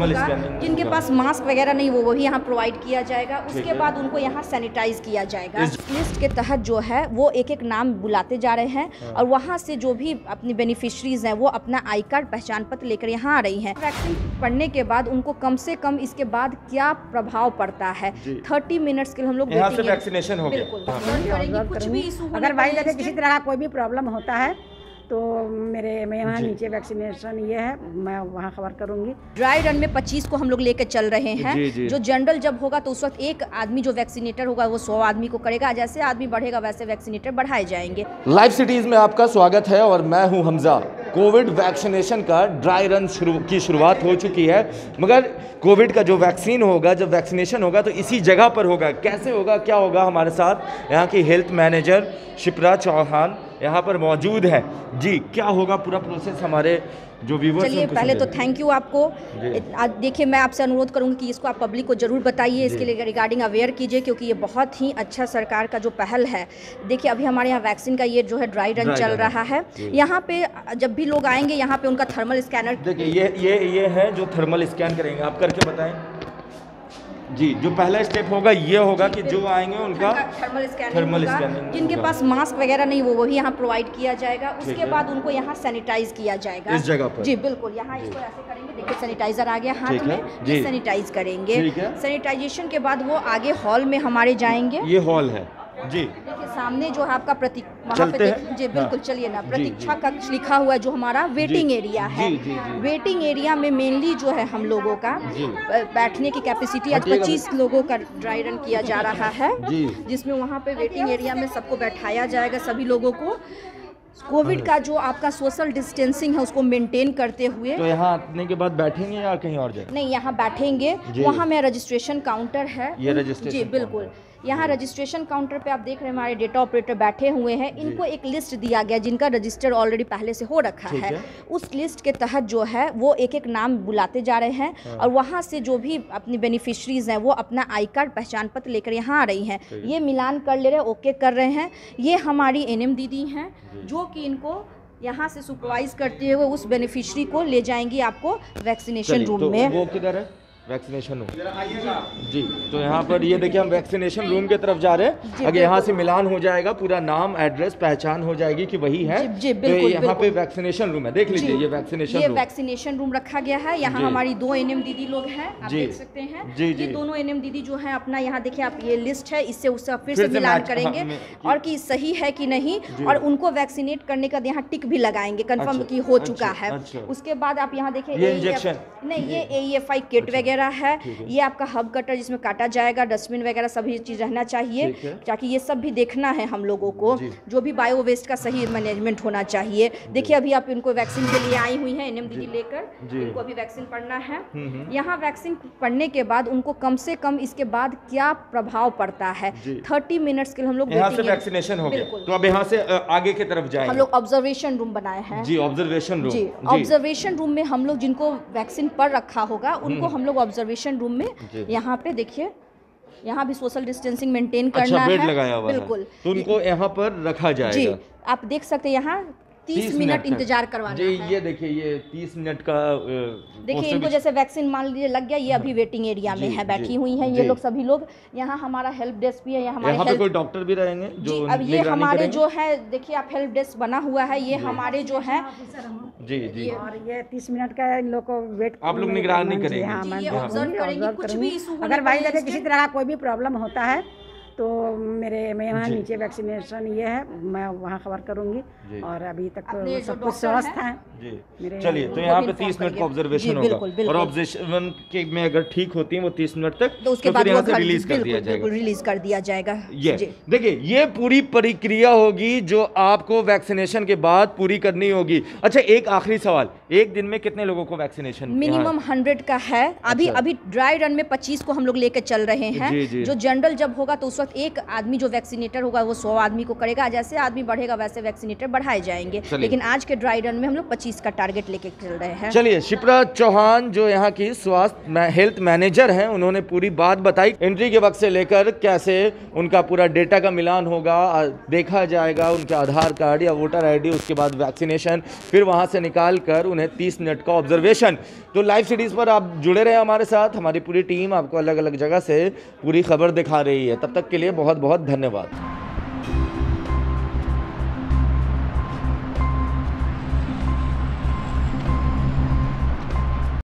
होगा, जिनके पास मास्क वगैरह नहीं वो भी यहाँ प्रोवाइड किया जाएगा। उसके बाद उनको यहाँ सैनिटाइज किया जाएगा। इस लिस्ट के तहत जो है वो एक एक नाम बुलाते जा रहे हैं और वहाँ से जो भी अपनी बेनिफिशरीज हैं वो अपना आई कार्ड पहचान पत्र लेकर यहाँ आ रही हैं। वैक्सीन पड़ने के बाद उनको कम से कम इसके बाद क्या प्रभाव पड़ता है 30 मिनट्स के लिए हम लोग यहाँ से वैक्सीनेशन हो गया। बिल्कुल कुछ भी इशू अगर भाई लगे किसी तरह का कोई भी प्रॉब्लम होता है तो मैं यहाँ नीचे वैक्सीनेशन ये है, मैं वहाँ खबर करूँगी। ड्राई रन में 25 को हम लोग लेकर चल रहे हैं। जो जनरल जब होगा तो उस वक्त एक आदमी जो वैक्सीनेटर होगा वो 100 आदमी को करेगा। जैसे आदमी बढ़ेगा वैसे वैक्सीनेटर बढ़ाए जाएंगे। लाइव सिटीज में आपका स्वागत है और मैं हूं हमजा। कोविड वैक्सीनेशन का ड्राई रन की शुरुआत हो चुकी है, मगर कोविड का जो वैक्सीन होगा, जब वैक्सीनेशन होगा तो इसी जगह पर होगा। कैसे होगा, क्या होगा, हमारे साथ यहाँ की हेल्थ मैनेजर शिप्रा चौहान यहाँ पर मौजूद है। जी, क्या होगा पूरा प्रोसेस हमारे जो व्यूअर्स। चलिए पहले तो थैंक यू आपको। देखिए मैं आपसे अनुरोध करूंगी कि इसको आप पब्लिक को जरूर बताइए, इसके लिए रिगार्डिंग अवेयर कीजिए, क्योंकि ये बहुत ही अच्छा सरकार का जो पहल है। देखिए अभी हमारे यहाँ वैक्सीन का ये जो है ड्राई रन चल रहा है। यहाँ पे जब भी लोग आएंगे यहाँ पे उनका थर्मल स्कैनर, देखिए ये है जो थर्मल स्कैन करेंगे। आप करके बताएं जी। जो पहला स्टेप होगा ये होगा कि जो आएंगे उनका थर्मल स्कैनिंग, जिनके पास मास्क वगैरह नहीं वो भी यहाँ प्रोवाइड किया जाएगा। उसके बाद उनको यहाँ सैनिटाइज किया जाएगा इस जगह पर। जी बिल्कुल, यहाँ इसको ऐसे करेंगे। देखिए सैनिटाइजर आ गया हाथ में, ये सैनिटाइज करेंगे। सैनिटाइजेशन के बाद वो आगे हॉल में हमारे जाएंगे। ये हॉल है जी। देखिए सामने जो है आपका प्रतीक वहाँ पे जी बिल्कुल चलिए ना, प्रतीक्षा कक्ष लिखा हुआ है जो हमारा वेटिंग एरिया है। वेटिंग एरिया में मेनली जो है हम लोगों का बैठने की कैपेसिटी आज 25 लोगों का ड्राई रन किया जा रहा है, जिसमें वहाँ पे वेटिंग एरिया में सबको बैठाया जाएगा। सभी लोगों को कोविड का जो आपका सोशल डिस्टेंसिंग है उसको मेंटेन करते हुए। तो यहाँ आने के बाद बैठेंगे या कहीं और जाएंगे? नहीं, यहाँ बैठेंगे। वहाँ में रजिस्ट्रेशन काउंटर है। ये रजिस्ट्रेशन जी बिल्कुल, यहाँ रजिस्ट्रेशन काउंटर पे आप देख रहे हैं हमारे डेटा ऑपरेटर बैठे हुए हैं। इनको एक लिस्ट दिया गया जिनका रजिस्टर ऑलरेडी पहले से हो रखा है। उस लिस्ट के तहत जो है वो एक एक नाम बुलाते जा रहे हैं और वहाँ से जो भी अपनी बेनिफिशरीज हैं वो अपना आई कार्ड पहचान पत्र लेकर यहाँ आ रही हैं। ये मिलान कर ले रहे हैं, ओके कर रहे हैं। ये हमारी एनएम दीदी हैं जो कि इनको यहाँ से सुपरवाइज करते हुए उस बेनिफिशरी को ले जाएंगी आपको वैक्सीनेशन रूम में। वो किधर है? वैक्सीनेशन रूम जी। तो यहाँ पर ये देखिए हम वैक्सीनेशन रूम की तरफ जा रहे हैं। अगर यहाँ से मिलान हो जाएगा, पूरा नाम एड्रेस पहचान हो जाएगी कि वही है। जी बिल्कुल, तो यहाँ पे वैक्सीनेशन रूम है, देख लीजिए ये वैक्सीनेशन रूम रखा गया है। यहाँ हमारी 2 एनएम दीदी लोग हैं, आप देख सकते हैं। ये दोनों एनएम दीदी जो है अपना यहाँ देखिए आप, ये लिस्ट है, इससे उससे फिर से मिलान करेंगे और कि सही है कि नहीं, और उनको वैक्सीनेट करने का यहाँ टिक भी लगाएंगे कन्फर्म की हो चुका है। उसके बाद आप यहाँ देखिए नहीं, ये AEFI किट वगैरह है। ये आपका हब कटर जिसमें काटा जाएगा, डस्टबिन वगैरह सभी चीज रहना चाहिए, ताकि ये सब भी देखना है हम लोगों को। जो भी बायो वेस्ट का सही मैनेजमेंट होना चाहिए। देखिए अभी आप इनको वैक्सीन के लिए आई हुई हैं एनएम दीदी लेकर, इनको अभी वैक्सीन पड़ना है। यहाँ वैक्सीन पड़ने के बाद उनको कम से कम इसके बाद क्या प्रभाव पड़ता है 30 मिनट्स के लिए हम लोग यहाँ से वैक्सीनेशन हो गया। तो अब यहाँ से आगे की तरफ जाएंगे। हम लोग ऑब्जर्वेशन रूम बनाए हैं जी। ऑब्जर्वेशन रूम जी। ऑब्जर्वेशन रूम में हम लोग जिनको वैक्सीन पड़ रखा होगा उनको हम लोग ऑब्जर्वेशन रूम में यहाँ पे देखिए, यहाँ भी सोशल डिस्टेंसिंग मेंटेन करना है। बेड लगाया हुआ बिल्कुल, तो उनको यहाँ पर रखा जाएगा। जी आप देख सकते हैं यहाँ 30 मिनट इंतजार करवाना जी। है। ये देखिए ये 30 मिनट का देखिए इनको जैसे वैक्सीन मान लीजिए लग गया, ये अभी वेटिंग एरिया में है, बैठी हुई हैं ये लोग सभी लोग। यहाँ हमारा हेल्प डेस्क भी है, यहाँ पे कोई डॉक्टर भी रहेंगे जो अब ये हमारे जो है देखिए आप हेल्प डेस्क बना हुआ है, ये हमारे जो है जी। और ये 30 मिनट का इन लोग को वेट आप लोग निगरानी करेंगे, ऑब्जर्व करेंगे। कुछ भी इशू अगर भाई लगे किसी तरह का कोई भी प्रॉब्लम होता है तो मैं यहाँ नीचे वैक्सीनेशन ये है, मैं वहाँ खबर करूँगी। और अभी तक तो सब कुछ स्वस्थ है जी। चलिए तो यहाँ पे 30 मिनट का ऑब्जर्वेशन होगा और ऑब्जर्वेशन के में अगर ठीक होती है वो 30 मिनट तक, तो उसके बाद यहाँ से रिलीज कर दिया जाएगा। रिलीज कर दिया जाएगा। ये देखिए ये पूरी प्रक्रिया होगी जो आपको वैक्सीनेशन के बाद पूरी करनी होगी। अच्छा एक आखिरी सवाल, एक दिन में कितने लोगों को वैक्सीनेशन? मिनिमम 100 का है। अभी ड्राई रन में 25 को हम लोग लेकर चल रहे हैं। जो जनरल जब होगा तो उस वक्त एक आदमी जो वैक्सीनेटर होगा वो 100 आदमी को करेगा, जैसे आदमी बढ़ेगा वैसे वैक्सीनेटर बढ़ाए जाएंगे, लेकिन आज के ड्राई रन में हम लोग 25 का टारगेट लेके चल रहे हैं। चलिए, शिप्रा चौहान जो यहाँ की स्वास्थ्य हेल्थ मैनेजर हैं, उन्होंने पूरी बात बताई। एंट्री के वक्त से लेकर कैसे उनका पूरा डेटा का मिलान होगा, देखा जाएगा उनके आधार कार्ड या वोटर ID, उसके बाद वैक्सीनेशन, फिर वहाँ से निकाल कर उन्हें 30 मिनट का ऑब्जर्वेशन। तो लाइव सीरीज पर आप जुड़े रहे हमारे साथ, हमारी पूरी टीम आपको अलग अलग जगह से पूरी खबर दिखा रही है। तब तक के लिए बहुत बहुत धन्यवाद।